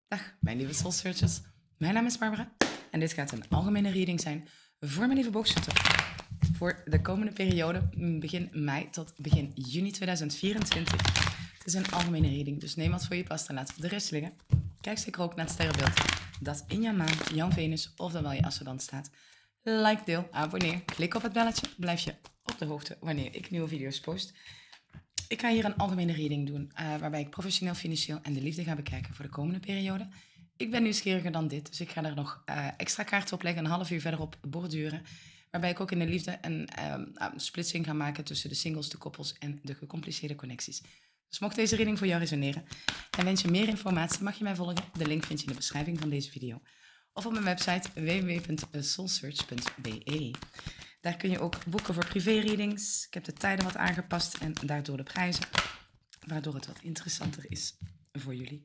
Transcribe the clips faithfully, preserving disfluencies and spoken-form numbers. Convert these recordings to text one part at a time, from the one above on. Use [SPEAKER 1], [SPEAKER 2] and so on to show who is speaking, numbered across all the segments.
[SPEAKER 1] Dag, mijn lieve Soul Searchers. Mijn naam is Barbara en dit gaat een algemene reading zijn voor mijn lieve boogschutter. Voor de komende periode, begin mei tot begin juni tweeduizend vierentwintig. Het is een algemene reading, dus neem wat voor je past en laat de rest liggen. Kijk zeker ook naar het sterrenbeeld dat in jouw maan, jouw Venus of dan wel je ascendant staat. Like, deel, abonneer, klik op het belletje, blijf je op de hoogte wanneer ik nieuwe video's post. Ik ga hier een algemene reading doen, uh, waarbij ik professioneel, financieel en de liefde ga bekijken voor de komende periode. Ik ben nieuwsgieriger dan dit, dus ik ga er nog uh, extra kaarten op leggen, een half uur verderop borduren. Waarbij ik ook in de liefde een uh, splitsing ga maken tussen de singles, de koppels en de gecompliceerde connecties. Dus mocht deze reading voor jou resoneren en wens je meer informatie, mag je mij volgen. De link vind je in de beschrijving van deze video. Of op mijn website w w w punt soulsearch punt b e. Daar kun je ook boeken voor privé-readings. Ik heb de tijden wat aangepast en daardoor de prijzen. Waardoor het wat interessanter is voor jullie.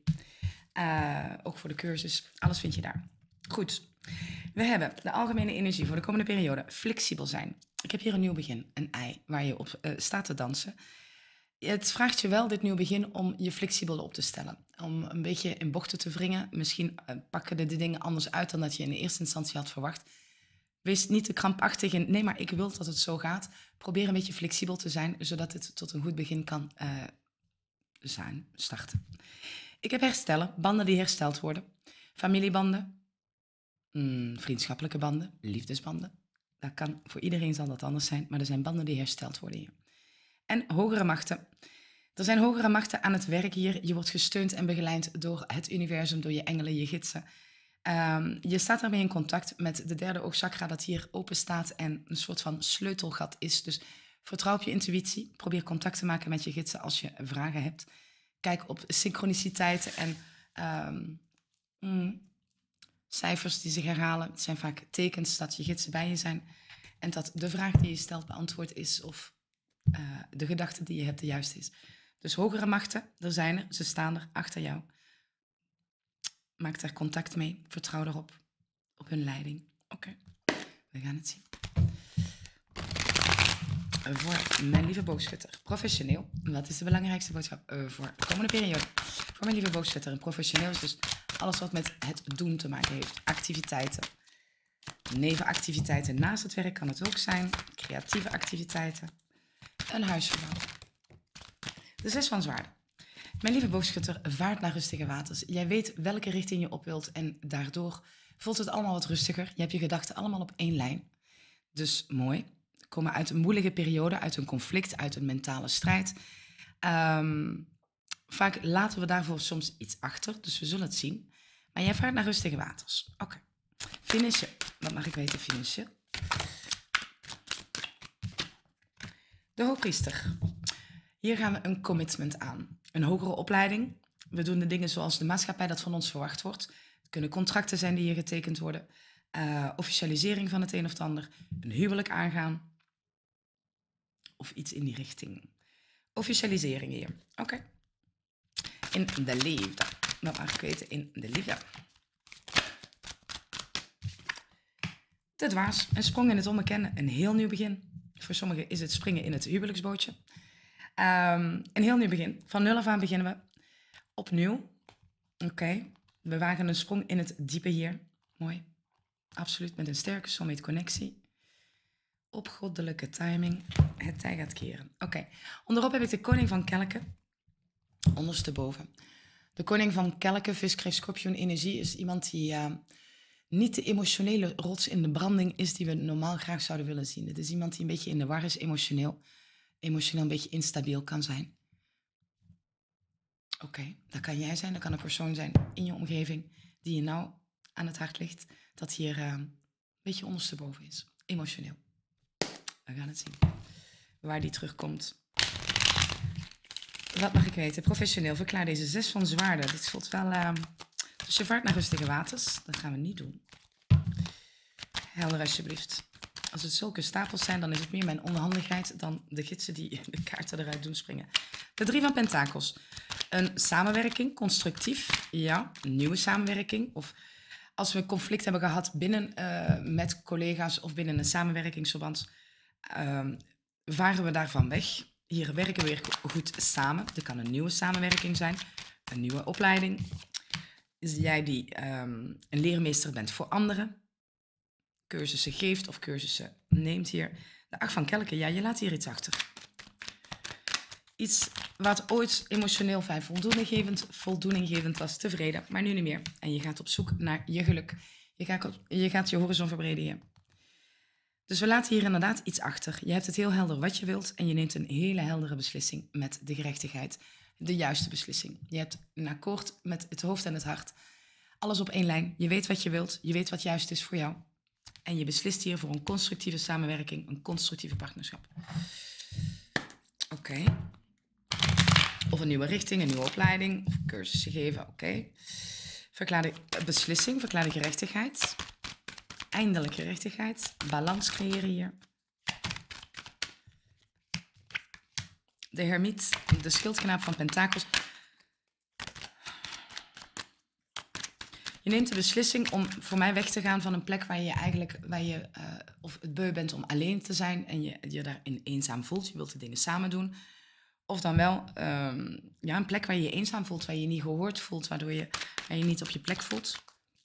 [SPEAKER 1] Uh, ook voor de cursus. Alles vind je daar. Goed. We hebben de algemene energie voor de komende periode. Flexibel zijn. Ik heb hier een nieuw begin. Een ei waar je op uh, staat te dansen. Het vraagt je wel, dit nieuw begin, om je flexibel op te stellen. Om een beetje in bochten te wringen. Misschien uh, pakken de, de dingen anders uit dan dat je in de eerste instantie had verwacht. Wees niet te krampachtig in, nee, maar ik wil dat het zo gaat. Probeer een beetje flexibel te zijn, zodat het tot een goed begin kan uh, zijn, starten. Ik heb herstellen, banden die hersteld worden. Familiebanden, mm, vriendschappelijke banden, liefdesbanden. Dat kan, voor iedereen zal dat anders zijn, maar er zijn banden die hersteld worden hier. En hogere machten. Er zijn hogere machten aan het werk hier. Je wordt gesteund en begeleid door het universum, door je engelen, je gidsen. Um, je staat daarmee in contact met de derde oogchakra dat hier open staat en een soort van sleutelgat is. Dus vertrouw op je intuïtie. Probeer contact te maken met je gidsen als je vragen hebt. Kijk op synchroniciteiten en um, mm, cijfers die zich herhalen. Het zijn vaak tekens dat je gidsen bij je zijn en dat de vraag die je stelt beantwoord is of uh, de gedachte die je hebt de juiste is. Dus hogere machten, er zijn er, ze staan er achter jou. Maak daar contact mee. Vertrouw erop. Op hun leiding. Oké, okay. We gaan het zien. Voor mijn lieve boogschutter. Professioneel. Wat is de belangrijkste boodschap uh, voor de komende periode? Voor mijn lieve boogschutter. En professioneel is dus alles wat met het doen te maken heeft. Activiteiten. Nevenactiviteiten naast het werk kan het ook zijn. Creatieve activiteiten. Een huisverbouw. De zes van zwaarden. Mijn lieve boogschutter, vaart naar rustige waters. Jij weet welke richting je op wilt en daardoor voelt het allemaal wat rustiger. Je hebt je gedachten allemaal op één lijn. Dus mooi. We komen uit een moeilijke periode, uit een conflict, uit een mentale strijd. Um, vaak laten we daarvoor soms iets achter, dus we zullen het zien. Maar jij vaart naar rustige waters. Oké. Okay. Financieel. Wat mag ik weten financieel? De hoogpriester. Hier gaan we een commitment aan. Een hogere opleiding. We doen de dingen zoals de maatschappij dat van ons verwacht wordt. Het kunnen contracten zijn die hier getekend worden. Uh, officialisering van het een of het ander. Een huwelijk aangaan. Of iets in die richting. Officialisering hier. Oké. Okay. In de liefde. Dat mag ik weten in de liefde. De dwaas. Een sprong in het onbekende. Een heel nieuw begin. Voor sommigen is het springen in het huwelijksbootje. Um, een heel nieuw begin. Van nul af aan beginnen we. Opnieuw. Oké. Okay. We wagen een sprong in het diepe hier. Mooi. Absoluut met een sterke soulmate connectie. Op goddelijke timing. Het tij gaat keren. Oké. Okay. Onderop heb ik de koning van kelken. Ondersteboven. De koning van kelken, vis, kreeft, schorpioen, energie is iemand die uh, niet de emotionele rots in de branding is die we normaal graag zouden willen zien. Het is iemand die een beetje in de war is, emotioneel. Emotioneel een beetje instabiel kan zijn. Oké, okay, dat kan jij zijn, dat kan een persoon zijn in je omgeving die je nou aan het hart ligt, dat hier uh, een beetje ondersteboven is. Emotioneel. We gaan het zien. Waar die terugkomt. Wat mag ik weten? Professioneel, verklaar deze zes van zwaarden. Dit voelt wel... Uh, dus je vaart naar rustige waters. Dat gaan we niet doen. Helder alsjeblieft. Als het zulke stapels zijn, dan is het meer mijn onhandigheid dan de gidsen die de kaarten eruit doen springen. De drie van pentakels. Een samenwerking, constructief. Ja, een nieuwe samenwerking. Of als we een conflict hebben gehad binnen uh, met collega's of binnen een samenwerkingsverband, uh, varen we daarvan weg. Hier werken we weer goed samen. Er kan een nieuwe samenwerking zijn. Een nieuwe opleiding. is jij die um, een leermeester bent voor anderen, cursussen geeft of cursussen neemt hier. De acht van kelken, ja, je laat hier iets achter. Iets wat ooit emotioneel fijn voldoeninggevend, voldoeninggevend was, tevreden, maar nu niet meer. En je gaat op zoek naar je geluk. Je gaat, op, je, gaat je horizon verbreden hier. Dus we laten hier inderdaad iets achter. Je hebt het heel helder wat je wilt en je neemt een hele heldere beslissing met de gerechtigheid. De juiste beslissing. Je hebt een akkoord met het hoofd en het hart. Alles op één lijn. Je weet wat je wilt. Je weet wat juist is voor jou. En je beslist hier voor een constructieve samenwerking, een constructieve partnerschap. Oké. Okay. Of een nieuwe richting, een nieuwe opleiding, of cursussen geven, oké. Okay. Verklaar de beslissing, verklaar de gerechtigheid. Eindelijk gerechtigheid. Balans creëren hier. De hermiet, de schildknaap van pentakels. Je neemt de beslissing om voor mij weg te gaan van een plek waar je eigenlijk, waar je, uh, of het beu bent om alleen te zijn en je je daarin eenzaam voelt. Je wilt de dingen samen doen. Of dan wel um, ja, een plek waar je je eenzaam voelt, waar je je niet gehoord voelt, waardoor je waar je niet op je plek voelt.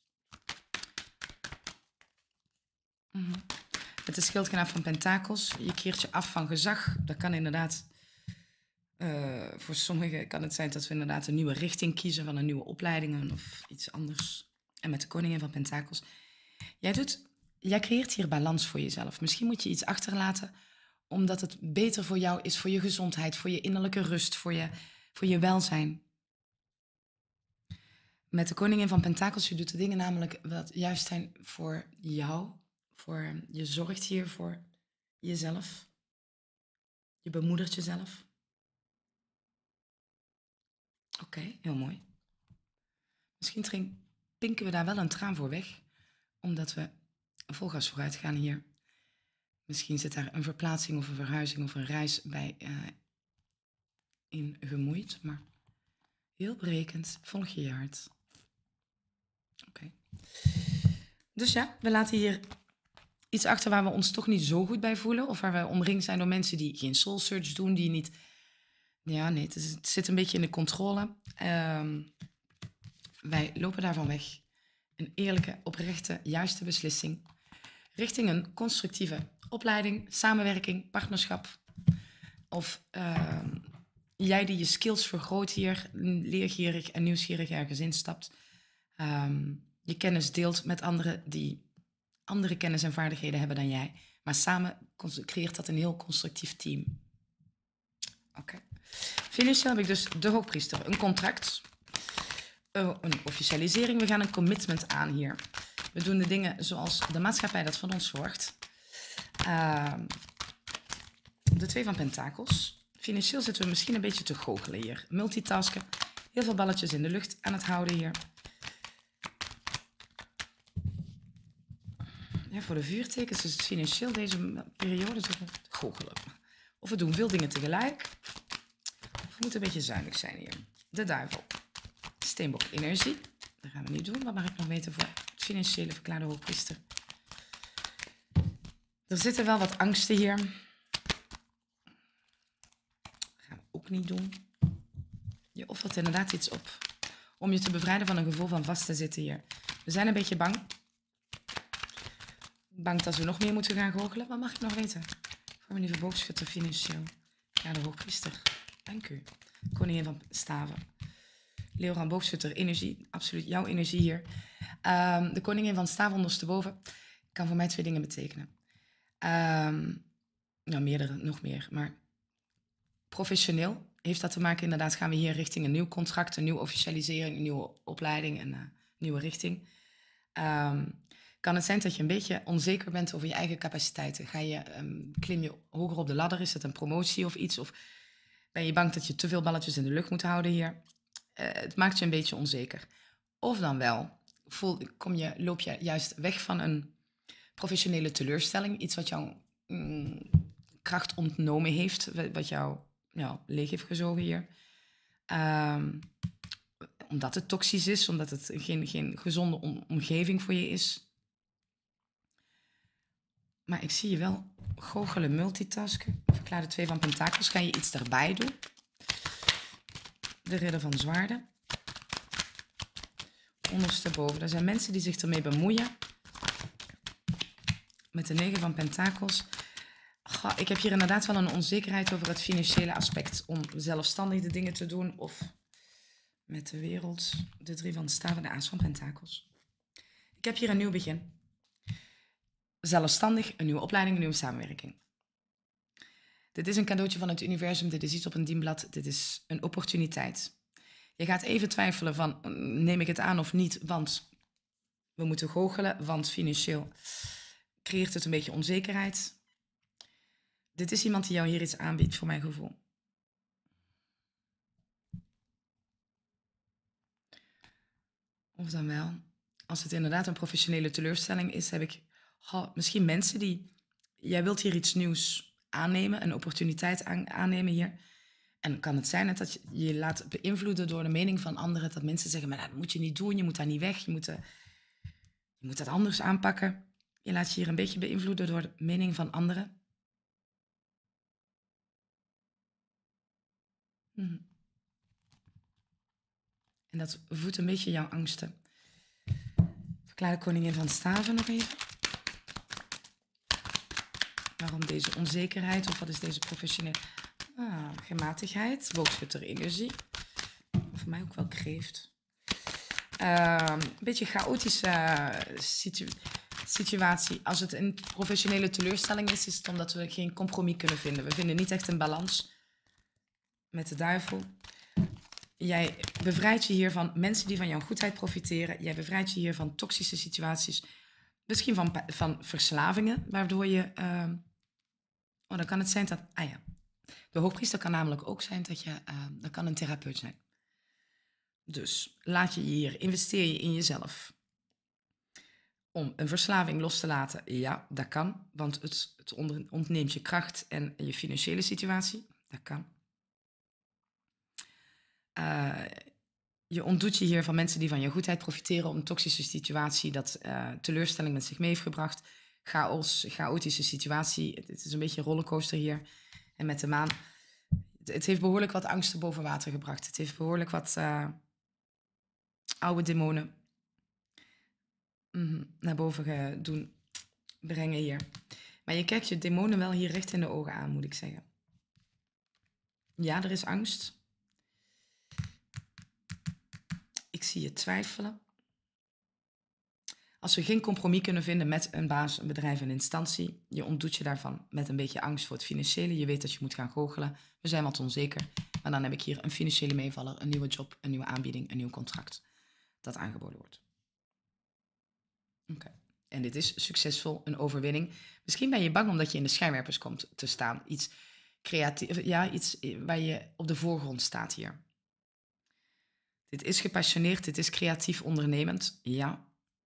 [SPEAKER 1] Mm-hmm. Met de schildknaap van pentakels. Je keert je af van gezag. Dat kan inderdaad, uh, voor sommigen kan het zijn dat we inderdaad een nieuwe richting kiezen van een nieuwe opleiding of iets anders. En met de koningin van pentakels. Jij, doet, jij creëert hier balans voor jezelf. Misschien moet je iets achterlaten omdat het beter voor jou is, voor je gezondheid, voor je innerlijke rust, voor je, voor je welzijn. Met de koningin van pentakels, je doet de dingen namelijk wat juist zijn voor jou. Voor, je zorgt hier voor jezelf. Je bemoedert jezelf. Oké, okay, heel mooi. Misschien pinken we daar wel een traan voor weg, omdat we vol gas vooruit gaan hier. Misschien zit daar een verplaatsing of een verhuizing of een reis bij uh, in gemoeid, maar heel berekend, volg je je hart. Oké. Okay. Dus ja, we laten hier iets achter waar we ons toch niet zo goed bij voelen, of waar we omringd zijn door mensen die geen soul search doen, die niet... Ja, nee, het, is, het zit een beetje in de controle. Um, wij lopen daarvan weg. Een eerlijke, oprechte, juiste beslissing richting een constructieve opleiding, samenwerking, partnerschap. Of uh, jij die je skills vergroot hier, leergierig en nieuwsgierig ergens instapt. Um, je kennis deelt met anderen die andere kennis en vaardigheden hebben dan jij. Maar samen creëert dat een heel constructief team. Oké. Okay. Financieel heb ik dus de hoogpriester, een contract, uh, een officialisering. We gaan een commitment aan hier. We doen de dingen zoals de maatschappij dat van ons verwacht. Uh, de twee van pentakels. Financieel zitten we misschien een beetje te goochelen hier. Multitasken. Heel veel balletjes in de lucht aan het houden hier. Ja, voor de vuurtekens is het financieel deze periode te goochelen. Of we doen veel dingen tegelijk. Of we moeten een beetje zuinig zijn hier. De duivel. Steenbok energie. Dat gaan we niet doen. Wat mag ik nog weten voor het financiële verklaarde hoogpriester? Er zitten wel wat angsten hier. Dat gaan we ook niet doen. Je offert inderdaad iets op om je te bevrijden van een gevoel van vast te zitten hier. We zijn een beetje bang. Bang dat we nog meer moeten gaan goochelen. Wat mag ik nog weten? Voor mijn lieve boogschutter financieel. Ja, de hoogpriester. Dank u. Koningin van staven. Leeuw boogschutter, energie. Absoluut jouw energie hier. Um, de koningin van staven ondersteboven kan voor mij twee dingen betekenen. Um, nou, meerdere, nog meer. Maar professioneel heeft dat te maken. Inderdaad gaan we hier richting een nieuw contract, een nieuwe officialisering, een nieuwe opleiding en een nieuwe richting. Um, kan het zijn dat je een beetje onzeker bent over je eigen capaciteiten? Ga je, um, klim je hoger op de ladder? Is het een promotie of iets? Of ben je bang dat je te veel balletjes in de lucht moet houden hier? Uh, het maakt je een beetje onzeker. Of dan wel, voel, kom je, loop je juist weg van een professionele teleurstelling. Iets wat jou mm, kracht ontnomen heeft. Wat jou ja, leeg heeft gezogen hier. Um, omdat het toxisch is. Omdat het geen, geen gezonde om, omgeving voor je is. Maar ik zie je wel goochelen, multitasken. Verklaar de twee van pentakels. Ga je iets daarbij doen? De ridder van zwaarden. ondersteboven. Er zijn mensen die zich ermee bemoeien. Met de negen van pentakels. Goh, ik heb hier inderdaad wel een onzekerheid over het financiële aspect. Om zelfstandig de dingen te doen. Of met de wereld. De drie van staven, de aas van pentakels. Ik heb hier een nieuw begin. Zelfstandig, een nieuwe opleiding, een nieuwe samenwerking. Dit is een cadeautje van het universum. Dit is iets op een dienblad. Dit is een opportuniteit. Je gaat even twijfelen van, neem ik het aan of niet? Want we moeten goochelen, want financieel creëert het een beetje onzekerheid. Dit is iemand die jou hier iets aanbiedt, voor mijn gevoel. Of dan wel, als het inderdaad een professionele teleurstelling is, heb ik oh, misschien mensen die, jij wilt hier iets nieuws aannemen, een opportuniteit aan, aannemen hier. En kan het zijn dat je je laat beïnvloeden door de mening van anderen, dat mensen zeggen, maar dat moet je niet doen, je moet daar niet weg, je moet, uh, je moet dat anders aanpakken. Je laat je hier een beetje beïnvloeden door de mening van anderen. Hm. En dat voedt een beetje jouw angsten. Verklaar de koningin van staven nog even. Waarom deze onzekerheid of wat is deze professionele... Ah, gematigheid, boogschutter energie. Voor mij ook wel kreeft. Uh, een beetje chaotische situ situatie. Als het een professionele teleurstelling is, is het omdat we geen compromis kunnen vinden. We vinden niet echt een balans met de duivel. Jij bevrijdt je hier van mensen die van jouw goedheid profiteren. Jij bevrijdt je hier van toxische situaties. Misschien van, van verslavingen, waardoor je... Uh, oh, dan kan het zijn dat... Ah ja. De hoogpriester kan namelijk ook zijn dat je... Uh, dat kan een therapeut zijn. Dus laat je hier, investeer je in jezelf. Om een verslaving los te laten, ja, dat kan. Want het, het ontneemt je kracht en je financiële situatie. Dat kan. Uh, je ontdoet je hier van mensen die van je goedheid profiteren... om een toxische situatie dat uh, teleurstelling met zich mee heeft gebracht. Chaos, chaotische situatie. Het, het is een beetje een rollercoaster hier. En met de maan... Het, het heeft behoorlijk wat angsten boven water gebracht. Het heeft behoorlijk wat uh, oude demonen... Mm-hmm, naar boven doen brengen hier. Maar je kijkt je demonen wel hier recht in de ogen aan, moet ik zeggen. Ja, er is angst. Ik zie je twijfelen. Als we geen compromis kunnen vinden met een baas, een bedrijf, een instantie, je ontdoet je daarvan met een beetje angst voor het financiële. Je weet dat je moet gaan goochelen. We zijn wat onzeker. Maar dan heb ik hier een financiële meevaller, een nieuwe job, een nieuwe aanbieding, een nieuw contract dat aangeboden wordt. Oké. Okay. En dit is succesvol, een overwinning. Misschien ben je bang omdat je in de schijnwerpers komt te staan. Iets creatief, ja, iets waar je op de voorgrond staat hier. Dit is gepassioneerd, dit is creatief ondernemend, ja.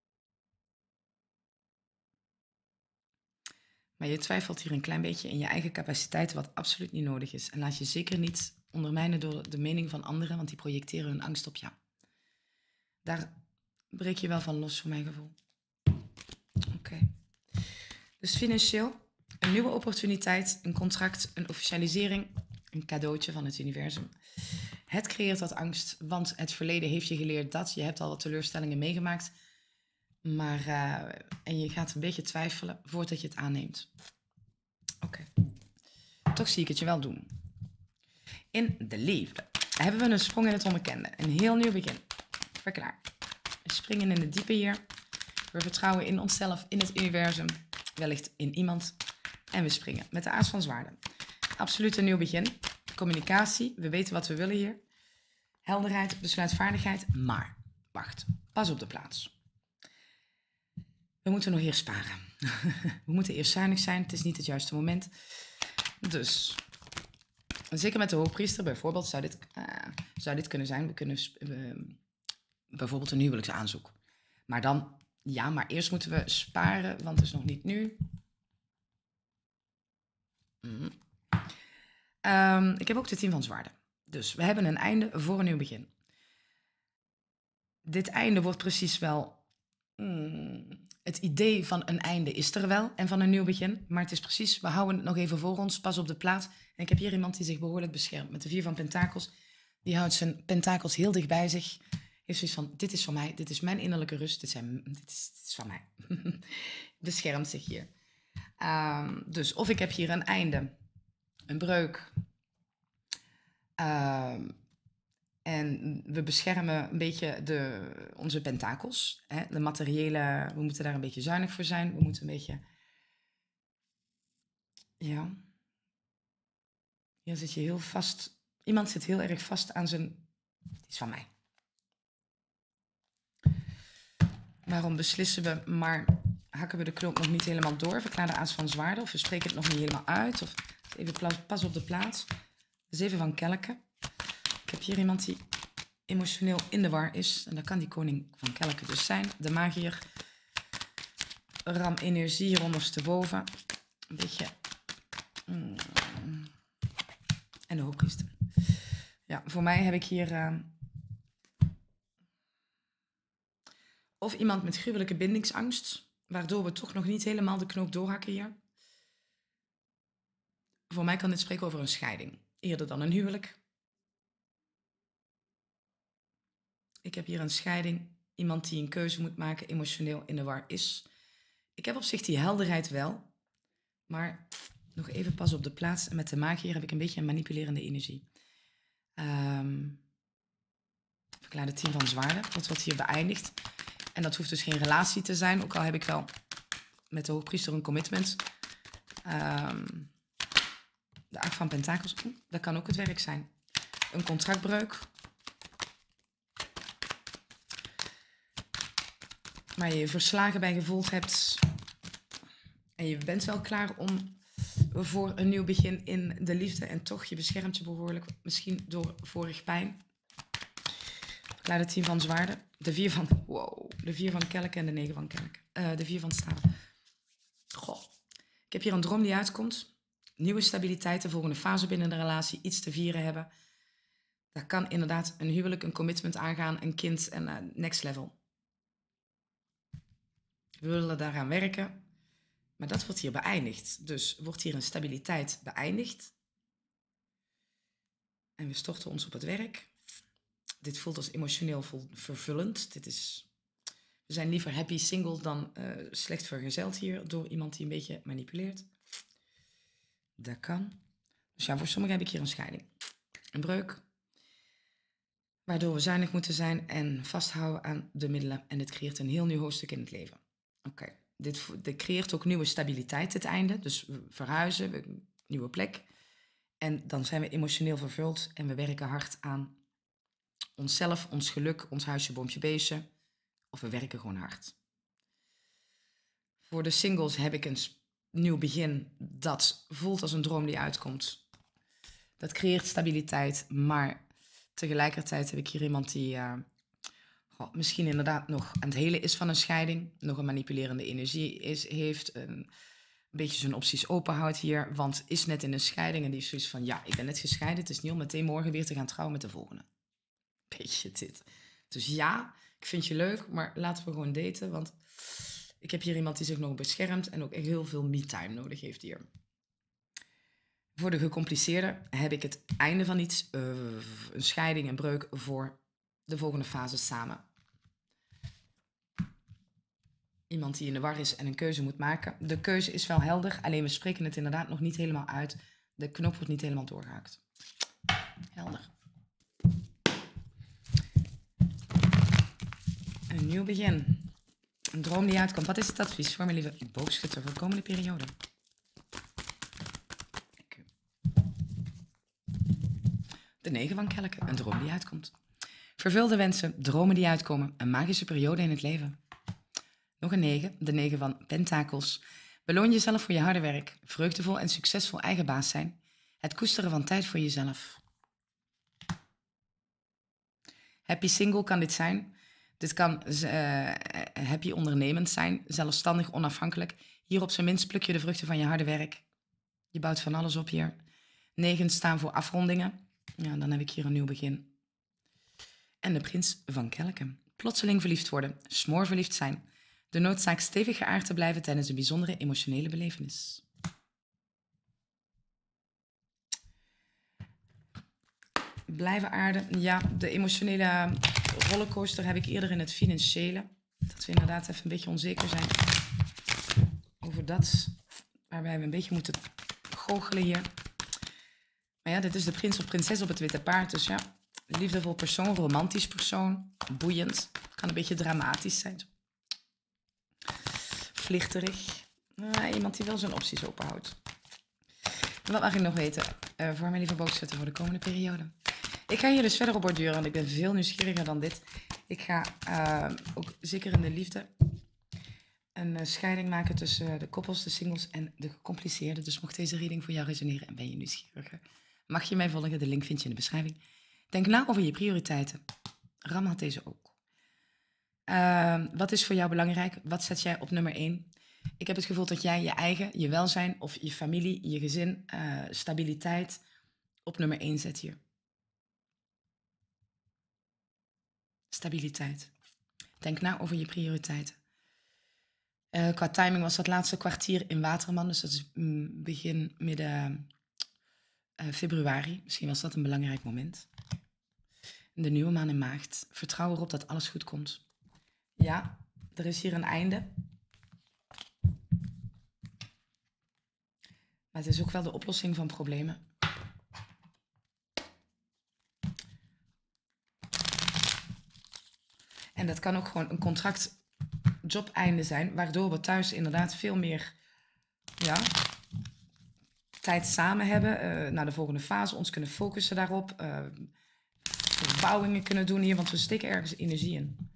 [SPEAKER 1] Maar je twijfelt hier een klein beetje in je eigen capaciteiten, wat absoluut niet nodig is. En laat je zeker niet ondermijnen door de mening van anderen, want die projecteren hun angst op jou. Daar breek je wel van los, voor mijn gevoel. Oké. Okay. Dus financieel, een nieuwe opportuniteit, een contract, een officialisering, een cadeautje van het universum. Het creëert wat angst, want het verleden heeft je geleerd dat. Je hebt al wat teleurstellingen meegemaakt. Maar, uh, en je gaat een beetje twijfelen voordat je het aanneemt. Oké. Okay. Toch zie ik het je wel doen. In de liefde hebben we een sprong in het onbekende. Een heel nieuw begin. Verklaar. We springen in de diepe hier. We vertrouwen in onszelf, in het universum. Wellicht in iemand. En we springen met de aas van zwaarden. Absoluut een nieuw begin. Communicatie. We weten wat we willen hier. Helderheid, besluitvaardigheid. Maar, wacht. Pas op de plaats. We moeten nog eerst sparen. We moeten eerst zuinig zijn. Het is niet het juiste moment. Dus, zeker met de hoogpriester bijvoorbeeld, zou dit, uh, zou dit kunnen zijn. We kunnen uh, bijvoorbeeld een huwelijksaanzoek. Maar dan, ja, maar eerst moeten we sparen, want het is nog niet nu. Mm. Um, ik heb ook de tien van zwaarden. Dus we hebben een einde voor een nieuw begin. Dit einde wordt precies wel... Mm, het idee van een einde is er wel en van een nieuw begin. Maar het is precies, we houden het nog even voor ons, pas op de plaats. En ik heb hier iemand die zich behoorlijk beschermt met de vier van pentakels. Die houdt zijn pentakels heel dicht bij zich. Heeft zoiets van, dit is van mij, dit is mijn innerlijke rust, dit, zijn, dit, is, dit is van mij. Beschermt zich hier. Um, dus of ik heb hier een einde, een breuk. Um, en we beschermen een beetje de, onze pentakels. Hè? De materiële, we moeten daar een beetje zuinig voor zijn. We moeten een beetje... Ja. Hier zit je heel vast. Iemand zit heel erg vast aan zijn... Dit is van mij. Waarom beslissen we, maar hakken we de knoop nog niet helemaal door? Verklaar de aas van zwaarden of we spreken het nog niet helemaal uit? Of even pas op de plaats. De zeven van kelken. Ik heb hier iemand die emotioneel in de war is. En dat kan die koning van kelken dus zijn. De magier. Ram energie hier ondersteboven. Een beetje... Mm. En de hoogpriester. Ja, voor mij heb ik hier... Uh, of iemand met gruwelijke bindingsangst. Waardoor we toch nog niet helemaal de knoop doorhakken hier. Voor mij kan dit spreken over een scheiding. Eerder dan een huwelijk. Ik heb hier een scheiding. Iemand die een keuze moet maken, emotioneel in de war is. Ik heb op zich die helderheid wel. Maar nog even pas op de plaats. En met de magier heb ik een beetje een manipulerende energie. Um, verklaar de tien van zwaarden. Dat wordt hier beëindigd. En dat hoeft dus geen relatie te zijn. Ook al heb ik wel met de hoogpriester een commitment. Um, de acht van pentakels. Oeh, dat kan ook het werk zijn. Een contractbreuk. Waar je je verslagen bij gevoeld hebt. En je bent wel klaar om voor een nieuw begin in de liefde. En toch, je beschermt je behoorlijk. Misschien door vorig pijn. Klaar de tien van zwaarden. De vier van... Wow. De vier van kelken en de negen van kelken. Uh, de vier van staven. Goh. Ik heb hier een droom die uitkomt. Nieuwe stabiliteit. De volgende fase binnen de relatie. Iets te vieren hebben. Dat kan inderdaad een huwelijk, een commitment aangaan. Een kind en uh, next level. We willen daaraan werken. Maar dat wordt hier beëindigd. Dus wordt hier een stabiliteit beëindigd. En we storten ons op het werk. Dit voelt als emotioneel vervullend. Dit is... We zijn liever happy single dan uh, slecht vergezeld hier door iemand die een beetje manipuleert. Dat kan. Dus ja, voor sommigen heb ik hier een scheiding. Een breuk. Waardoor we zuinig moeten zijn en vasthouden aan de middelen. En dit creëert een heel nieuw hoofdstuk in het leven. Oké. Okay. Dit, dit creëert ook nieuwe stabiliteit, het einde. Dus we verhuizen, we, een nieuwe plek. En dan zijn we emotioneel vervuld en we werken hard aan onszelf, ons geluk, ons huisje, boompje, beestje. Of we werken gewoon hard. Voor de singles heb ik een nieuw begin. Dat voelt als een droom die uitkomt. Dat creëert stabiliteit. Maar tegelijkertijd heb ik hier iemand die uh, oh, misschien inderdaad nog aan het helen is van een scheiding. Nog een manipulerende energie is, heeft. Een, een beetje zijn opties openhoudt hier. Want is net in een scheiding en die is zoiets van... Ja, ik ben net gescheiden. Het is niet om meteen morgen weer te gaan trouwen met de volgende. Beetje dit. Dus ja, ik vind je leuk, maar laten we gewoon daten. Want ik heb hier iemand die zich nog beschermt en ook echt heel veel me-time nodig heeft hier. Voor de gecompliceerde heb ik het einde van iets, uh, een scheiding, een breuk voor de volgende fase samen. Iemand die in de war is en een keuze moet maken. De keuze is wel helder, alleen we spreken het inderdaad nog niet helemaal uit. De knop wordt niet helemaal doorgehakt. Helder. Een nieuw begin. Een droom die uitkomt. Wat is het advies voor mijn lieve boogschutter voor de komende periode? De negen van kelken. Een droom die uitkomt. Vervulde wensen, dromen die uitkomen. Een magische periode in het leven. Nog een negen. De negen van pentakels. Beloon jezelf voor je harde werk. Vreugdevol en succesvol eigen baas zijn. Het koesteren van tijd voor jezelf. Happy single kan dit zijn. Dit kan uh, happy ondernemend zijn, zelfstandig, onafhankelijk. Hier op zijn minst pluk je de vruchten van je harde werk. Je bouwt van alles op hier. Negen staan voor afrondingen. Ja, dan heb ik hier een nieuw begin. En de prins van kelken. Plotseling verliefd worden, smoorverliefd zijn. De noodzaak stevig geaard te blijven tijdens een bijzondere emotionele belevenis. Blijven aarden. Ja, de emotionele rollercoaster heb ik eerder in het financiële. Dat we inderdaad even een beetje onzeker zijn over dat, waarbij we een beetje moeten goochelen hier. Maar ja, dit is de prins of prinses op het witte paard. Dus ja, liefdevol persoon, romantisch persoon, boeiend. Kan een beetje dramatisch zijn. Vlichterig. Uh, iemand die wel zijn opties openhoudt. Wat mag ik nog weten uh, voor mijn lieve boogschutter voor de komende periode? Ik ga hier dus verder op borduren, want ik ben veel nieuwsgieriger dan dit. Ik ga uh, ook zeker in de liefde een uh, scheiding maken tussen uh, de koppels, de singles en de gecompliceerden. Dus mocht deze reading voor jou resoneren en ben je nieuwsgieriger, mag je mij volgen. De link vind je in de beschrijving. Denk na over je prioriteiten. Ram had deze ook. Uh, wat is voor jou belangrijk? Wat zet jij op nummer één? Ik heb het gevoel dat jij je eigen, je welzijn of je familie, je gezin, uh, stabiliteit op nummer één zet hier. Stabiliteit. Denk na over je prioriteiten. Uh, qua timing was dat laatste kwartier in Waterman, dus dat is mm, begin, midden uh, februari. Misschien was dat een belangrijk moment. De nieuwe maan in Maagd. Vertrouw erop dat alles goed komt. Ja, er is hier een einde. Maar het is ook wel de oplossing van problemen. En dat kan ook gewoon een contract jobeinde zijn, waardoor we thuis inderdaad veel meer ja, tijd samen hebben. Uh, naar de volgende fase, ons kunnen focussen daarop. Uh, verbouwingen kunnen doen hier, want we steken ergens energie in.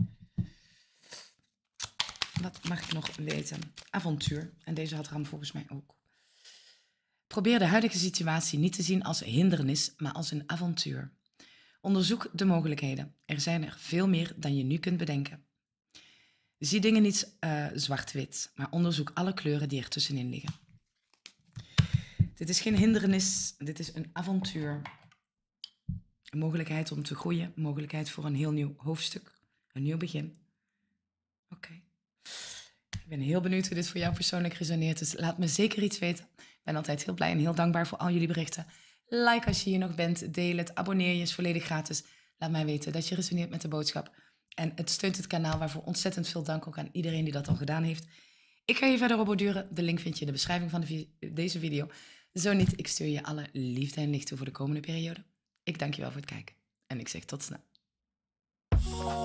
[SPEAKER 1] Wat mag ik nog weten? Avontuur. En deze had Ram volgens mij ook. Probeer de huidige situatie niet te zien als hindernis, maar als een avontuur. Onderzoek de mogelijkheden. Er zijn er veel meer dan je nu kunt bedenken. Zie dingen niet uh, zwart-wit, maar onderzoek alle kleuren die er tussenin liggen. Dit is geen hindernis, dit is een avontuur. Een mogelijkheid om te groeien, een mogelijkheid voor een heel nieuw hoofdstuk, een nieuw begin. Oké. Okay. Ik ben heel benieuwd hoe dit voor jou persoonlijk resoneert, dus laat me zeker iets weten. Ik ben altijd heel blij en heel dankbaar voor al jullie berichten. Like als je hier nog bent, deel het, abonneer je, is volledig gratis. Laat mij weten dat je resoneert met de boodschap. En het steunt het kanaal, waarvoor ontzettend veel dank ook aan iedereen die dat al gedaan heeft. Ik ga hier verder op borduren. De link vind je in de beschrijving van de vi- deze video. Zo niet, ik stuur je alle liefde en licht toe voor de komende periode. Ik dank je wel voor het kijken en ik zeg tot snel.